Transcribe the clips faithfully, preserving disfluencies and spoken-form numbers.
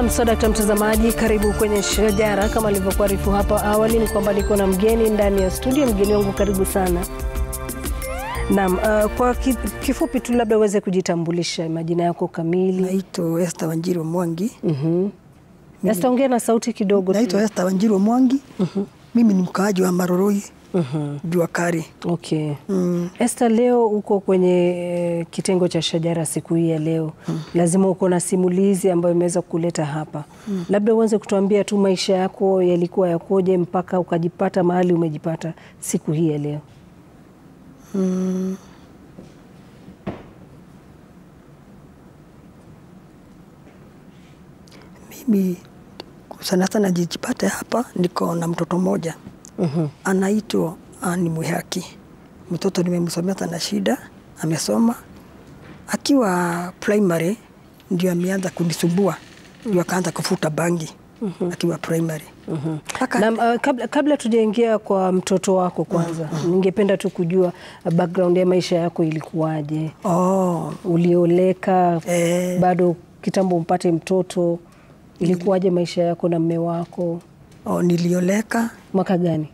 Msodakta mtazamaji, karibu kwenye Shajara. Kama nilivyokuarifu hapa awali ni kwamba niko na mgeni ndani ya studio. Mgeni wangu, karibu sana. Naam, uh, kwa kifupi tu labda uweze kujitambulisha majina yako kamili. Naitwa Esther Wanjiru Mwangi. Mhm. Esther, ongea na sauti kidogo. Naitwa Esther Wanjiru Mwangi. Mhm. Mimi ni mkaaji wa Maroroi. Mhm. Jua Kari. Okay. Mm. Esther, leo uko kwenye kitengo cha Shajara siku hii ya leo. Mm. Lazima uko na simulizi ambayo imeweza kuleta hapa. Mm. Labda uanze kutuambia tu maisha yako yalikuwa yakoje mpaka ukajipata mahali umejipata siku hii ya leo. Mm. Mimi sana sana jijipata hapa, niko na mtoto mmoja. Mhm. Uh-huh. Anaitwa Ani Muhaki. Mtoto nimemsomea na shida, amesoma. Akiwa primary ndio ameanza kunisumbua. Ndio akaanza kufuta bangi. Uh-huh. Akiwa primary. Uh-huh. Aka... Na uh, kabla, kabla tujaingia kwa mtoto wako kwanza, uh-huh. ningependa tu kujua uh, background ya maisha yako ilikuwaje? Oh, ulioleka, eh, bado kitambo mpate mtoto, ilikuwaje maisha yako na mume wako? Oh, nilioleka. Mwaka gani?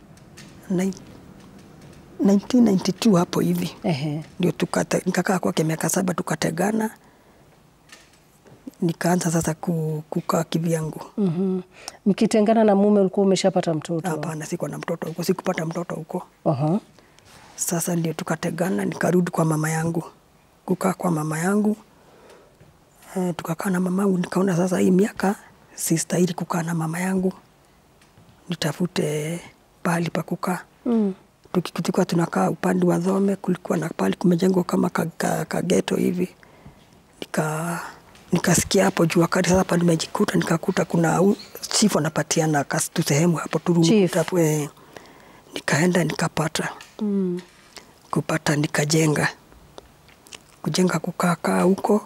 nineteen ninety-two hapo hivi. Ehe. Ndio tukata nikakaa kwake miaka saba, tukategana. Nikaanza sasa kukaa kivyangu. Mhm. Mkitengana na mume ulikuwa umeshapata mtoto? Hapana, sikuwa na mtoto huko, sikupata mtoto huko. Aha. Sasa ndio tukategana, nikarudi kwa mama yangu. Kukaa kwa mama yangu. Eh, tukakaa na mama yangu, nikaona sasa hii miaka sistahili kukaa na mama yangu. Nitafute pahali pa kukaa. Mm. Tukikuwa tunakaa upande wa Dhome, kulikuwa na pahali kumejengwa kama kageto ka, ka hivi. Nika nikasikia hapo Jua Kari. Sasa hapa nimejikuta, nikakuta kuna chifu anapatiana kastu sehemu hapo tu hapo. Eh, nikaenda nikapata. Mm. Kupata nikajenga. Kujenga kukaa kaa huko.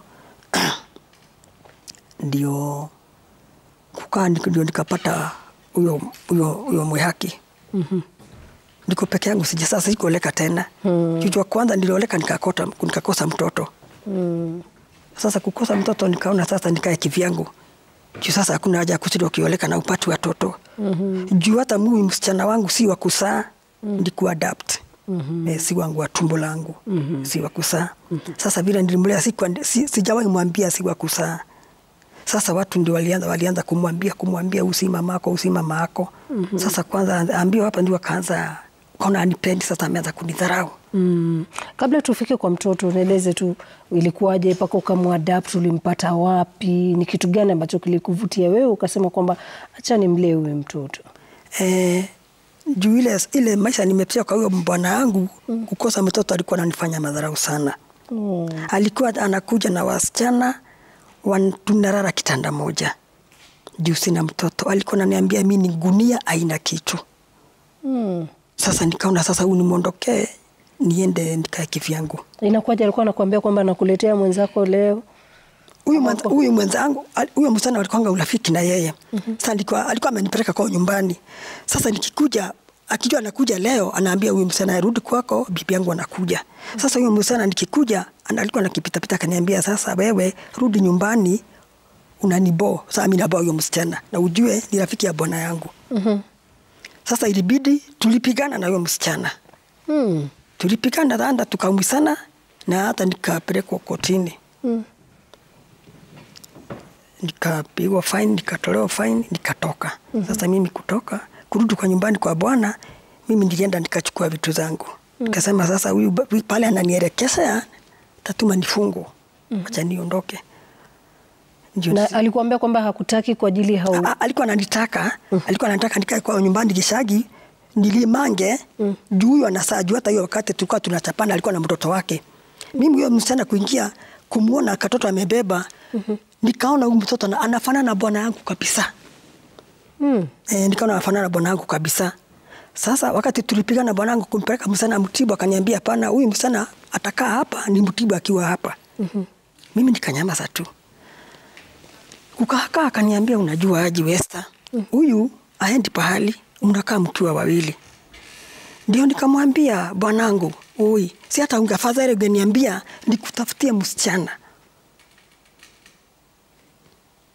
Ndio kukaa ndio nikapata huyo huyo huyo Muhaki. Mhm. Niko peke yangu, sija sasa sikoleka tena. Mm. Kitu kwanza nilioleka nikakota nikakosa mtoto. Mm. Sasa kukosa mtoto nikaona sasa nikae kivyangu. Juu sasa hakuna haja kusidi kioleka na upati watoto. Mhm. Juu hata mimi msichana wangu si wa kusaa, mm. ndi kuadapt. Mhm. Eh, si wangu wa tumbo langu. Mm-hmm. Si wa kusaa. Mm-hmm. Sasa vile nilimlea si, si sijawahi mwambia si wa kusaa. Sasa watu ndio walianza walianza kumwambia kumwambia usi mamako usi mamako. Mm-hmm. Sasa kwanza ambio hapa ndio akaanza kaona anipendi, sasa ameanza kunidharau. Mm. Kabla tufike kwa mtoto, nieleze tu ilikuwaje mpaka ukamwadapt, ulimpata wapi? Ni kitu gani ambacho kilikuvutia wewe ukasema kwamba acha nimlee huyu mtoto? Eh, juu ile ile maisha nimepitia kwa huyo bwana wangu. Mm. Kukosa mtoto alikuwa ananifanya madharau sana. Mm. Alikuwa anakuja na wasichana tunalala kitanda moja. Juu sina mtoto. Alikuwa ananiambia mimi ni gunia haina kitu. Mm. Sasa nikaona sasa huyu nimondokee niende nikae kivyangu. Inakuwaje alikuwa anakuambia kwamba nakuletea mwenzako leo? Huyu mwenza, huyu mwenzangu, huyo msana alikuwa urafiki na yeye. Mm-hmm. Sasa alikuwa alikuwa amenipeleka kwa nyumbani. Sasa nikikuja akijua anakuja leo, anaambia huyu msana arudi kwako, bibi yangu anakuja. Mm-hmm. Sasa huyo msana nikikuja alikuwa anakipita pita akaniambia sasa wewe rudi nyumbani unanibo. Sasa mimi nabo huyo msichana na ujue ni rafiki ya bwana yangu. Mhm. Sasa ilibidi tulipigana na huyo msichana. Mm. Tulipigana randa tukaumizana na hata nikapelekwa kotini. Mm. Nikapigwa fine, nikatolewa fine, nikatoka. Mm-hmm. Sasa mimi kutoka kurudi kwa nyumbani kwa bwana, mimi nilienda nikachukua vitu zangu. Mm. Nikasema sasa huyu pale ananielekeza tatuma nifungo. Mm. Acha niondoke. Na alikuambia kwamba hakutaki kwa ajili hau? A, alikuwa ananitaka, mm. alikuwa anataka nikae kwa nyumbani Gishagi, nilimange, mm. juu huyo anasaa, juu hata hiyo wakati tulikuwa tunachapana alikuwa na mtoto wake. Mimi huyo msichana kuingia kumuona katoto amebeba, mm-hmm. nikaona huyu mtoto na anafanana na bwana yangu kabisa. Mm. Eh, nikaona anafanana na bwana yangu kabisa. Sasa wakati tulipigana na bwana yangu kumpeleka msichana Mtibu, akaniambia hapana, huyu msichana atakaa hapa, ni Mtibu akiwa hapa. Mm-hmm. Mimi nikanyamaza tu. Kukaa akaniambia unajua aje Esther, huyu mm. aendi pahali, mnakaa mkiwa wawili. Ndio nikamwambia bwanangu, oi, si hata ungefadhali ungeniambia nikutafutie msichana.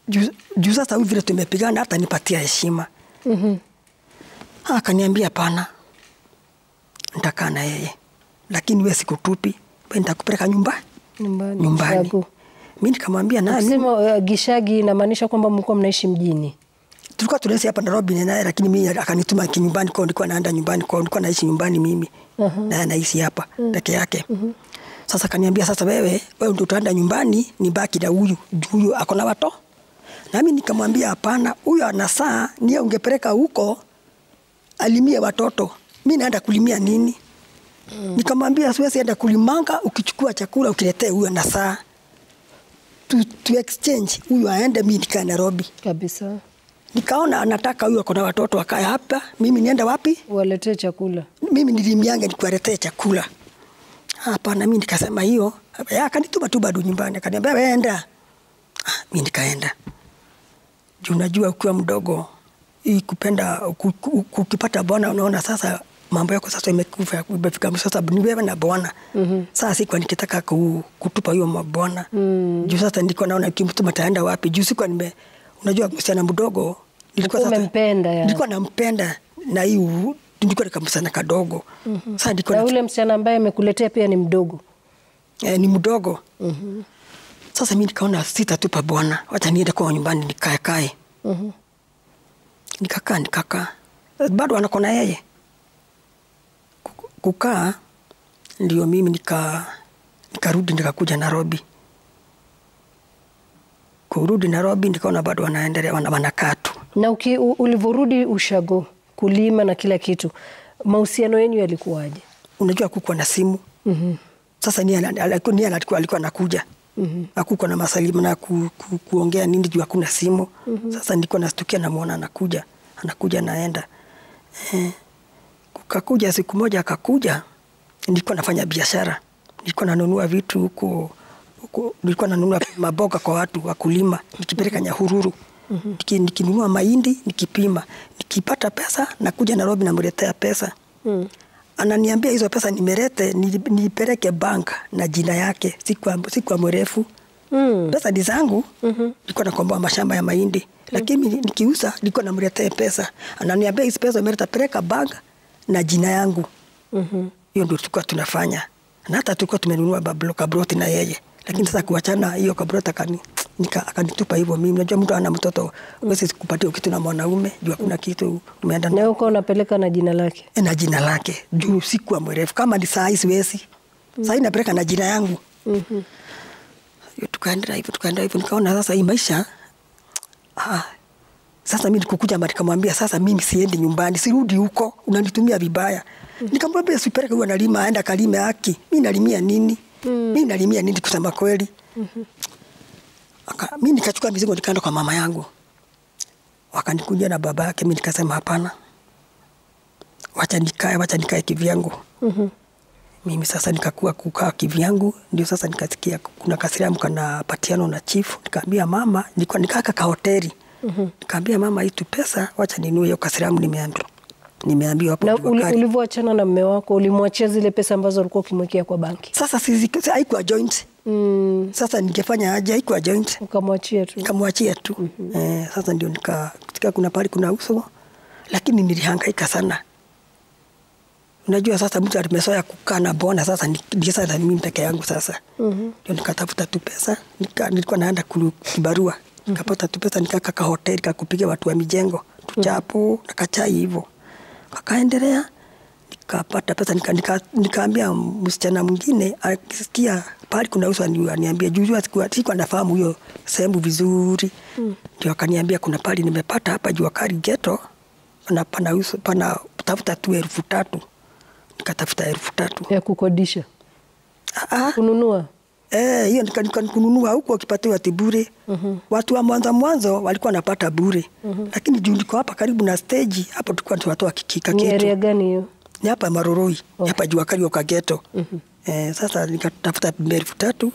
juu ju sasa hivi vile tumepigana hata nipatia heshima. Mhm. Akaniambia pana. Nitakaa na yeye. Lakini wewe sikutupi, wewe nitakupeleka nyumba Nyumbani. nyumbani. Mimi nikamwambia na Ukisema uh, Gishagi inamaanisha kwamba mlikuwa mnaishi mjini. Tulikuwa tunaishi hapa Nairobi naye, lakini mimi akanituma kinyumbani kwao, nilikuwa naenda nyumbani kwao, nilikuwa naishi nyumbani mimi. Uh -huh. Na anaishi hapa uh -huh. peke yake. Uh -huh. Sasa kaniambia sasa wewe wewe ndio utaenda nyumbani, nibaki na huyu. Huyu ako na watoto. Na mimi nikamwambia hapana, huyu ana saa, niye ungepeleka huko alimie watoto. Mimi naenda kulimia nini? Mm. Nikamwambia siwezi enda kulimanga, ukichukua chakula ukiletee huyu na saa. Tu, tu exchange huyu aende, mimi nikae Nairobi. Kabisa. Nikaona anataka huyu ako na watoto wakae hapa, mimi nienda wapi? Waletee chakula. Mimi nilimianga nikuwaletee chakula. Hapana, mimi nikasema hiyo. Akanituma tu bado nyumbani, akaniambia wewe enda. Ah, mimi nikaenda. Juu unajua ukiwa mdogo hii kupenda ukipata bwana, unaona sasa mambo yako sasa imekufa, imefika sasa ni wewe na bwana. Mm -hmm. Sasa sikuwa nikitaka kutupa hiyo mabwana. Mm. Juu sasa nilikuwa naona kimtuma taenda wapi? Juu sikuwa nime unajua msichana mdogo nilikuwa sasa mpenda ya. Nilikuwa nampenda na hiyo nilikuwa nikamsana kadogo. Mm -hmm. Sasa nilikuwa na ule msichana ambaye amekuletea pia ni mdogo. Eh, ni mdogo. Mhm. Sasa mimi nikaona sitatupa bwana, wacha niende kwa nyumbani nikae kae. Mhm. Nikakaa nikakaa. Bado anakona yeye. Kukaa ndio mimi nika nikarudi nikakuja Nairobi. Kurudi Nairobi nikaona bado wanaendelea wanakaa tu. Na uki, ulivorudi ushago kulima na kila kitu, mahusiano yenu yalikuwaje? Unajua kukuwa na simu. Mhm. Mm, sasa ni alikuwa ni alikuwa alikuwa anakuja. Mhm. Mm, hakukuwa na masalimu na ku, ku, kuongea nini juu hakuna simu. Mm -hmm. Sasa nilikuwa nastukia namuona anakuja, anakuja naenda. Eh, kukakuja siku moja akakuja, nilikuwa nafanya biashara. Nilikuwa nanunua vitu huko huko, nilikuwa nanunua maboga kwa watu wakulima, nikipeleka Nyahururu. Mhm. Mm, nikinunua mahindi, nikipima, nikipata pesa nakuja Nairobi namletea pesa. Mhm. Ananiambia hizo pesa nimelete nipeleke bank na jina yake, siku siku mrefu. Mm. Pesa ni zangu. Mhm. Mm, nilikuwa nakomboa mashamba ya mahindi. Mm. Lakini nikiuza nilikuwa namletea pesa. Ananiambia hizo pesa nimeleta peleka bank na jina yangu. Mhm. Mm, hiyo ndio tulikuwa tunafanya. Na hata tulikuwa tumenunua bablo kabroti na yeye. Lakini sasa kuachana hiyo kabroti akani nika akanitupa hivyo. Mimi najua mtu ana mtoto wewe kupatia kitu na mwanaume, jua kuna kitu umeenda na uko unapeleka na jina lake. E, na jina lake. Juu siku mrefu kama ni saa hizi wezi. Mm. Sasa inapeleka na jina yangu. Mhm. Mm, tukaendelea hivyo tukaendelea hivyo nikaona sasa hii maisha ah sasa mimi nikukuja mbali nikamwambia sasa mimi siendi nyumbani, sirudi huko, unanitumia vibaya. Mm. Nikamwambia usipeleke huyo analima aenda kalime haki. Mimi nalimia nini? Mm. Mimi nalimia nini kusema kweli? Mhm. Aka mimi nikachukua mizigo nikaenda kwa mama yangu. Wakanikuja na baba yake, mimi nikasema hapana. Wacha nikae, wacha nikae kivyangu. Mhm. Mimi sasa nikakuwa kukaa kivyangu, ndio sasa nikasikia kuna kasiramu kana patiano na chief. Nikamwambia mama, nilikuwa nikaka ka hoteli. Mhm. Nikamwambia mama hii tu pesa, wacha ninunue hiyo kasiramu nimeambiwa. Nimeambiwa hapo. Na ulivyoachana na mume wako, ulimwachia zile pesa ambazo ulikuwa ukimwekea kwa banki? Sasa sisi haikuwa joint. Mm. Sasa ningefanya aje, haikuwa joint. Ukamwachia tu. Nikamwachia tu. Mm -hmm. Eh, sasa ndio nika katika kuna pale kuna uso, lakini nilihangaika sana. Unajua sasa mtu alimesoea kukaa na bona, sasa ndio sasa mimi peke yangu sasa. Mhm. Mm, ndio nikatafuta tu pesa, nika nilikuwa naenda kibarua. Nikapata tu pesa nikaka ka hoteli kakupiga watu wa mijengo, tuchapo mm -hmm. na kachai hivyo. Wakaendelea nikapata pesa nika, nika, nikaambia msichana mwingine akisikia pale kuna uso aniambia juu sikuwa sikuwa nafahamu hiyo sehemu vizuri. Mm. Ndio akaniambia kuna pale nimepata hapa juu kali ghetto na pana uso pana tafuta tu elfu tatu. Nikatafuta elfu tatu ya kukodisha. Ah, kununua. Eh, hiyo nikanunua huko akipatiwa tibure. Mm-hmm. Watu wa mwanzo mwanzo walikuwa wanapata bure. Mm-hmm. Lakini juu niko hapa karibu na stage, hapo tulikuwa tunatoa kikika kitu. Ni area gani hiyo? Ni hapa Maroroi, okay. Hapa juu kali kwa ghetto. Mm-hmm. Eh, sasa nikatafuta elfu tatu.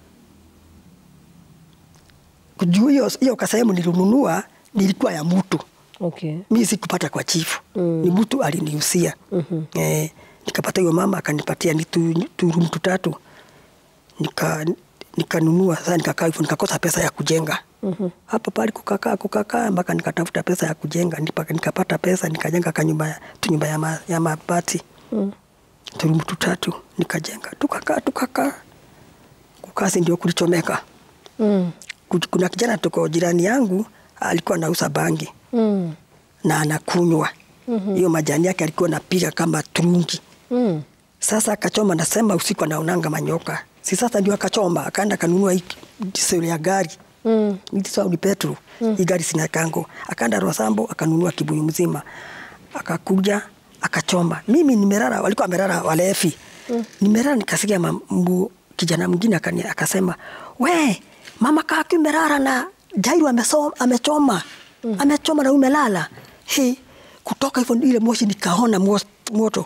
Kujua hiyo hiyo kasehemu nilinunua nilikuwa ya mtu. Okay. Mimi sikupata kwa chifu. Mm. Ni mtu alinihusia. Mm-hmm. Eh, nikapata hiyo mama akanipatia ni tu, tu room tatu. Nika nikanunua sasa nikakaa hivyo nikakosa pesa ya kujenga. Mm-hmm. Hapo pale kukakaa kukakaa mpaka nikatafuta pesa ya kujenga, mpaka nikapata pesa nikajenga kanyumba tu nyumba ya, ma, ya mabati. Mm. Turumu tutatu nikajenga. Tukakaa tukakaa. Kukasi ndio kulichomeka. Mm. Kuna kijana tuko jirani yangu alikuwa anauza bangi. Mm. Na anakunywa. Mm-hmm. Hiyo majani yake alikuwa anapiga kama turungi. Mm. Sasa akachoma, nasema usiku anaonanga manyoka. Si sasa ndio akachoma, akaenda kanunua diesel ya gari. Mm. Ndio ni petrol. Mm. Hii gari sina kango. Akaenda Rosambo akanunua kibuyu mzima. Akakuja akachoma. Mimi nimelala, walikuwa wamelala walefi. Mm. Nimelala nikasikia mambu kijana mwingine akasema, "We, mama kaki umelala na Jairu amesoma, amechoma. Mm. Amechoma na umelala." He, kutoka hivyo ile moshi nikaona moto.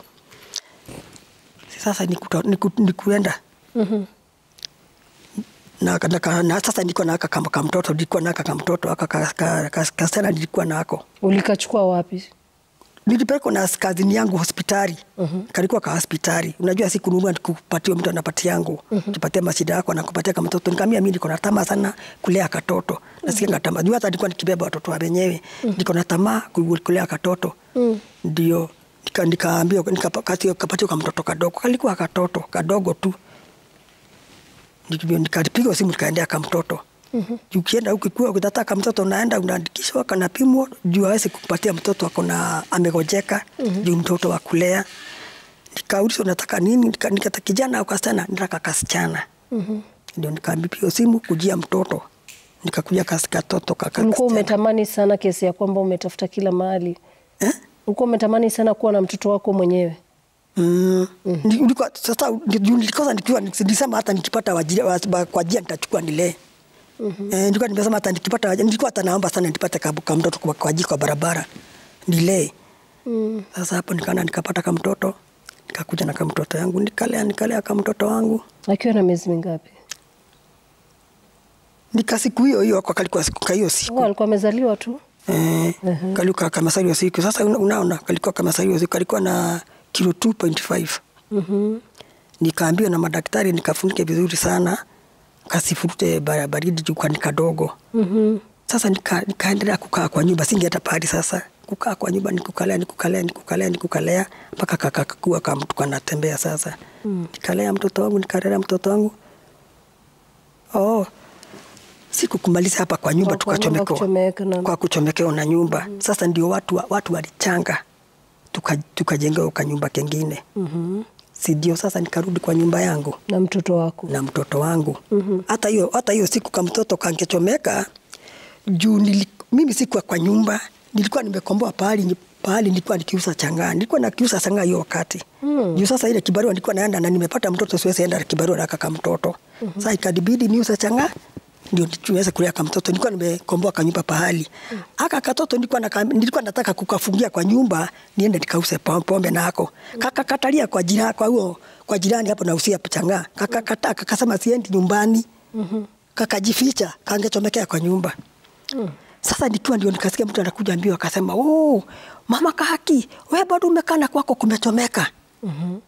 Sasa nikuta, niku, nikuenda. Mhm. Na, na, na sasa nilikuwa na aka kama mtoto, nilikuwa na aka kama mtoto, aka kasana nilikuwa nako. Ulikachukua wapi? Nilipelekwa na kazini yangu hospitali. Uh-huh. Kalikuwa ka hospitali. Unajua si kununua kupatia mtu anapatia yangu. Uh-huh. Tupatie mashida yako na kupatia kama mtoto. Nikamwambia mimi niko na tamaa sana kulea katoto. Uh-huh. Nasikia na tamaa. Jua hata nilikuwa nikibeba watoto wa wenyewe. Uh-huh. Niko na tamaa kulea katoto. Uh-huh. Ndio nika nikaambia nikapati kapatia kama mtoto kadogo. Kalikuwa katoto kadogo tu. Ndio nikapiga simu nikaendea kama mtoto. Mhm. Ukienda huko kwa ukitaka mtoto unaenda unaandikishwa kanapimwa juu hawezi kukupatia mtoto ako na amegojeka. Mm-hmm. Juu mtoto wa kulea. Nikaulizwa nataka nini, nikata kijana au kasichana, nataka kasichana. Mhm. Ndio nikaambiwa simu kujia mtoto. Nikakuja katoto kaka. Ulikuwa umetamani sana kesi ya kwamba umetafuta kila mahali. Eh? Ulikuwa umetamani sana kuwa na mtoto wako mwenyewe. Mm. Mm-hmm. Nilikuwa sasa nilikosa nikiwa nilisema hata nikipata wajira kwa jia nitachukua nilee. Mm-hmm. Eh, nilikuwa nimesema hata nikipata nilikuwa hata naomba sana nipate kama mtoto kwa kwa jiko barabara nilee. Mm. Sasa hapo nikaana nikapata kama mtoto, nikakuja na kama mtoto yangu nikalea nikalea kama mtoto wangu. Akiwa na miezi mingapi? Nika siku hiyo hiyo kwa kalikuwa siku hiyo siku. Oh, alikuwa amezaliwa tu. Eh, uh-huh. Kalikuwa kama saliwa siku. Sasa unaona kalikuwa kama saliwa siku, kalikuwa na kilo two point five. Mhm. Nikaambiwa na madaktari nikafunike vizuri sana. Kasifurute baridi juu kwa nikadogo. Mhm. Sasa nika nikaendelea kukaa kwa nyumba, singeenda pale sasa. Kukaa kwa nyumba nikukalea nikukalea nikukalea nikukalea mpaka kakakua kama mtu anatembea sasa. Mm. Nikalea mtoto wangu nikalea mtoto wangu. Oh. Siku kumaliza hapa kwa nyumba tukachomekwa. Kwa kuchomekea na nyumba. Mm. Sasa ndio watu watu walichanga. Tuka tukajenga kwa nyumba kingine. Mhm. Si ndio sasa nikarudi kwa nyumba yangu na mtoto wako na mtoto wangu. Mm-hmm. Hata hiyo hata hiyo siku kama mtoto kangechomeka juu nili, mimi sikuwa kwa nyumba, nilikuwa nimekomboa pahali pahali nilikuwa nikiuza changaa. Nilikuwa nakiuza changaa hiyo wakati. Mm. Juu sasa ile kibarua nilikuwa naenda na nimepata mtoto siwezi enda kibarua na kaka mtoto. Mm-hmm. Sasa ikadibidi niuze changaa ndio niweze kulea kama mtoto. Nilikuwa nimekomboa kwa nyumba pahali. Mm. Aka katoto nilikuwa na nilikuwa nataka kukafungia kwa nyumba niende nikause pombe nako. Mm. Kaka katalia kwa jirani kwa huo kwa jirani hapo na usia changaa. Kaka kata akasema siendi nyumbani. Mhm. Kaka jificha kangechomekea kwa nyumba. Mm. Sasa nikiwa ndio nikasikia mtu anakuja mbio akasema, "Oh, mama Kaki, wewe bado umekana kwako kumechomeka." Mhm.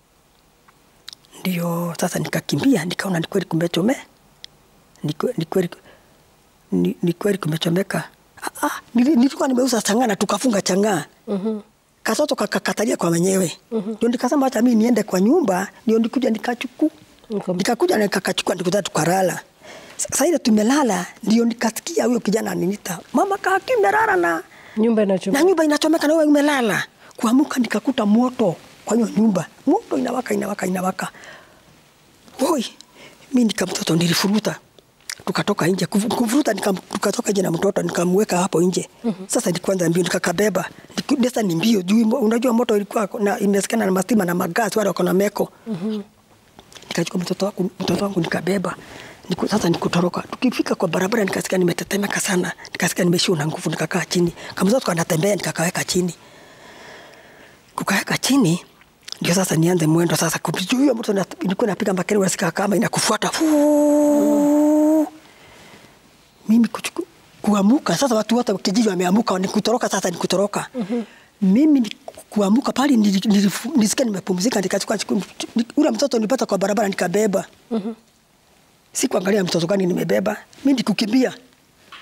Ndio sasa nikakimbia nikaona ni kweli kumechomeka. Ni kweli ni kweli kumechomeka. Ah, ah, nilikuwa nimeuza changaa na tukafunga changaa. Mhm. Katoto kakakatalia kwa wenyewe. Mhm. Ndio nikasema hata mimi niende kwa nyumba, ndio nikuja nikachukua. Mm-hmm. Nikakuja na nikakachukua nikuta tukalala. Sasa ile tumelala ndio nikasikia huyo kijana aniniita, "Mama Kaki umelala na nyumba inachomeka." Na nyumba inachomeka na wewe umelala. Kuamuka nikakuta moto kwa hiyo nyumba. Moto inawaka inawaka inawaka. Oi, mimi nikamtoto nilifuruta. Tukatoka nje kuvuruta nikatoka nje na mtoto nikamweka hapo nje. Mm-hmm. Sasa nikwanza mbio nikakabeba. Sasa ni mbio juu unajua moto ilikuwa na imesikana na mastima na magasi wale wako na meko. Mhm. Nikachukua mtoto wangu mtoto wangu nikabeba. Niku, sasa nikutoroka. Tukifika kwa barabara nikasikia nimetetemeka sana. Nikasikia nimeshiwa na nguvu nikakaa chini. Kama mtoto anatembea nikakaweka chini. Kukaweka chini ndio sasa nianze mwendo sasa kujua huyo mtu nilikuwa napiga makelele unasikia kama inakufuata. Fuu. Mimi kuchuku, kuamuka sasa watu wote kijiji wameamuka nikutoroka sasa nikutoroka. Mm-hmm. Mimi kuamuka pale nilisikia nimepumzika nikachukua ule mtoto nilipata kwa barabara nikabeba. Mhm. Sikuangalia mtoto gani nimebeba. Mimi nikukimbia.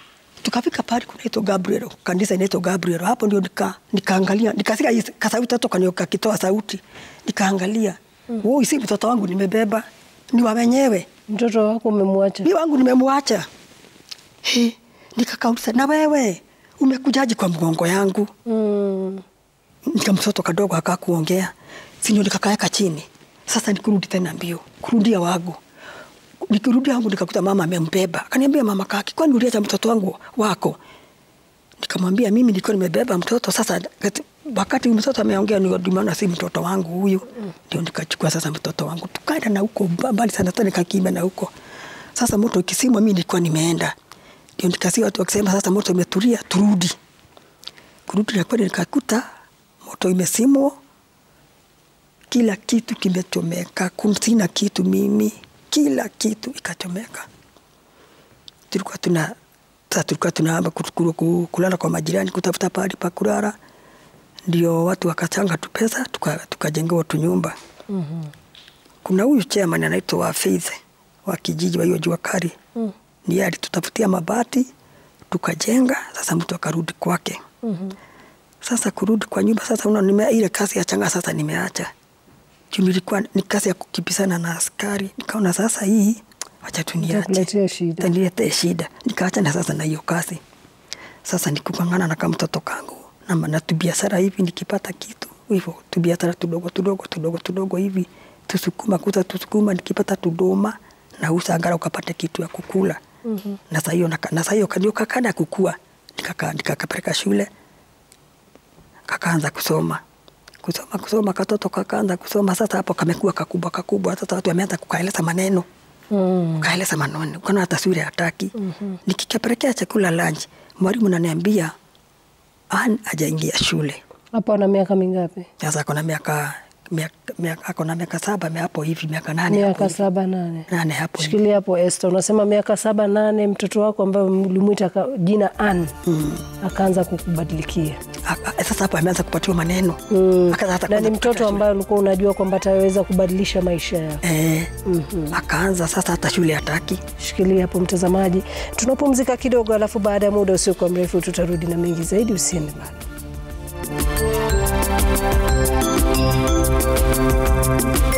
Tukafika pale kunaitwa Gabriel, kanisa inaitwa Gabriel. Hapo ndio nika nikaangalia, nikasikia kasauti toka nyoka kitoa sauti. Nikaangalia. Mm. Woi, si mtoto wangu nimebeba. Ni wa wenyewe. Mtoto wako umemwacha? Ni wangu nimemwacha. He, nikakauliza na wewe umekujaji kwa mgongo yangu? Mm. Nika mtoto kadogo akakuongea. Sinyo nikakaeka chini. Sasa nikurudi tena mbio. Kurudia wangu. Nikirudi wangu nikakuta mama amembeba. Akaniambia mama kaki, kwani uliacha mtoto wangu wako? Nikamwambia mimi nilikuwa nimebeba mtoto, sasa wakati mtoto ameongea nimeona si mtoto wangu huyu. Mm. Ndio nikachukua sasa mtoto wangu. Tukaenda na huko mbali sana tena nikakimba na huko. Sasa moto ikisimwa mimi nilikuwa nimeenda. Ndio nikasikia watu wakisema sasa moto imetulia turudi. Kurudi na kweli nikakuta moto imesimwa. Kila kitu kimechomeka, sina kitu mimi, kila kitu ikachomeka. Tulikuwa tuna sasa tulikuwa tunaamba kulala kwa majirani, kutafuta pahali pa kulala. Ndio watu wakachanga tu pesa tukajengewa tu nyumba. Mhm. Kuna huyu chairman anaitwa Faith wa kijiji wa hiyo Jua Kali. Mm. Ni yeye alitutafutia mabati tukajenga, sasa mtu akarudi kwake. Mhm. Sasa kurudi kwa nyumba sasa unaona ile kazi ya changa sasa nimeacha. Nilikuwa ni kazi ya kukibisana na askari. Nikaona sasa hii acha tuniache. Itakuletea shida. Itaniletea shida. Nikaacha na sasa na hiyo kazi. Sasa nikukangana na kama mtoto kangu. Na maana tu biashara hivi nikipata kitu. Hivyo tu biashara tudogo tudogo tudogo tudogo hivi. Tusukuma kuta tusukuma nikipata tudoma na usangara ukapata kitu ya kukula. Mhm. Na sasa hiyo na sasa hiyo kanio kakana kukua. Nikaka nikakapeleka shule. Kakaanza kusoma. Kusoma kusoma katoto kakaanza kusoma, sasa hapo kamekuwa kakubwa kakubwa, sasa watu wameanza kukaeleza maneno. Mm. Kaeleza maneno. Kuna hata shule hataki. Mm-hmm. Nikikapelekea chakula lunch, mwalimu ananiambia Ann hajaingia shule. Hapo ana miaka mingapi? Sasa ako na miaka miaka ako na miaka saba hapo hivi miaka nane hapo. Miaka saba nane. Nane hapo. Shikilia hapo Esther, unasema miaka saba nane mtoto wako ambaye ulimuita jina Ann. Mm. Akaanza kukubadilikia. Sasa hapo ameanza kupatiwa maneno. Mm. Na ni mtoto ambaye ulikuwa unajua kwamba ataweza kubadilisha maisha yako. Eh. Mm-hmm. Akaanza sasa hata shule hataki. Shikilia hapo mtazamaji. Tunapumzika kidogo alafu baada ya muda usio kwa mrefu tutarudi na mengi zaidi, usiende mbali.